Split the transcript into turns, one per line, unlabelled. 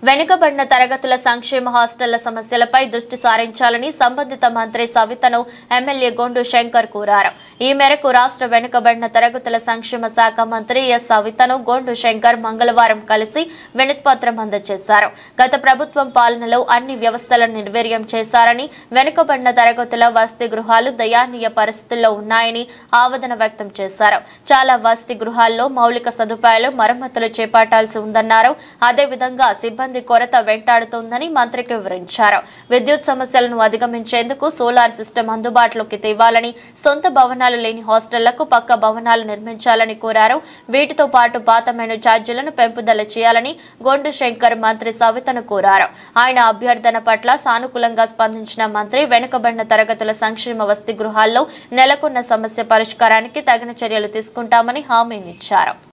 వెనుకబడిన తరగతుల సంక్షేమ హాస్టళ్ల సమస్యలపై దృష్టి సారించాలని సంబంధిత మంత్రి సవితను ఎమ్మెల్యే గొండు శంకర్ కోరారు. ఈ మేరకు రాష్ట్ర వెనుకబడిన తరగతుల సంక్షేమ శాఖ మంత్రి ఎస్ సవితను గొండు శంకర్ మంగళవారం కలిసి వినతిపత్రం అందజేశారు. గత ప్రభుత్వం పాలనలో అన్ని వ్యవస్థలను నిర్వీర్యం చేశారని, వెనుకబడిన తరగతుల వసతి గృహాలు దయానీయ పరిస్థితుల్లో ఉన్నాయని ఆవేదన వ్యక్తం చేశారు. చాలా వసతి గృహాల్లో మౌలిక సదుపాయాలు మరమ్మతులు చేపట్టాల్సి ఉందన్నారు. అదేవిధంగా సిబ్బంది కొరత వెంటాడుతోందని మంత్రికి వివరించారు. విద్యుత్ సమస్యలను అధిగమించేందుకు సోలార్ సిస్టమ్ అందుబాటులోకి తేవాలని, సొంత భవనాలు లేని హాస్టళ్లకు పక్క భవనాలు నిర్మించాలని కోరారు. వీటితో పాటు పాత మెను ఛార్జీలను పెంపుదల చేయాలని గొండు శంకర్ మంత్రి సవితను కోరారు. ఆయన అభ్యర్థన పట్ల సానుకూలంగా స్పందించిన మంత్రి వెనుకబడిన తరగతుల సంక్షేమ వసతి గృహాల్లో నెలకొన్న సమస్య పరిష్కారానికి తగిన చర్యలు తీసుకుంటామని హామీనిచ్చారు.